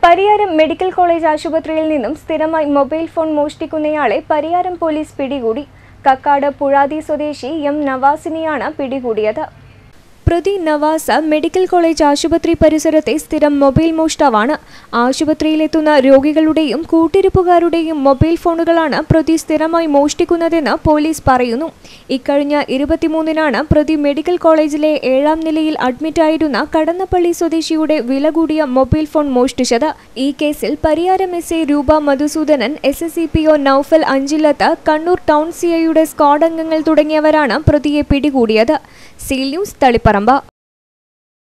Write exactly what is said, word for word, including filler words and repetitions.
Pariyaram medical college ആശുപത്രിയിൽ നിന്നും സ്ഥിരമായി മൊബൈൽ ഫോൺ മോഷ്ടിക്കുന്നയാളെ പരിയാരം പോലീസ് പിടികൂടി. കക്കാട് പുഴാതി സ്വദേശി എം നവാസിനെയാണ് പിടികൂടിയത്. പ്രതി നവാസ് മെഡിക്കൽ കോളേജ് ആശുപത്രി പരിസരത്തെ സ്ഥിരം മൊബൈൽ മോഷ്ടാവാണ്. ആശുപത്രിയിലെത്തുന്ന രോഗികളുടെയും കൂട്ടിരിപ്പുകാരുടെയും മൊബൈൽ ഫോണുകളാണ് പ്രതി സ്ഥിരമായി മോഷ്ടിക്കുന്നതെന്ന് പോലീസ് പറയുന്നു. ഇക്കഴിഞ്ഞ ഇരുപത്തിമൂന്നിനാണ് പ്രതി മെഡിക്കൽ കോളേജിലെ ഏഴാം നിലയിൽ അഡ്മിറ്റായിരുന്ന കടന്നപ്പള്ളി സ്വദേശിയുടെ വില കൂടിയ മൊബൈൽ ഫോൺ മോഷ്ടിച്ചത്. ഈ കേസിൽ Pariyaram S I Roopa Madhusudanan, S S C P O Noufal Anchillath, Kannur town C ഐയുടെ സ്ക്വാഡ് അംഗങ്ങൾ തുടങ്ങിയവരാണ് പ്രതിയെ പിടികൂടിയത്. Seal news, Taliparamba.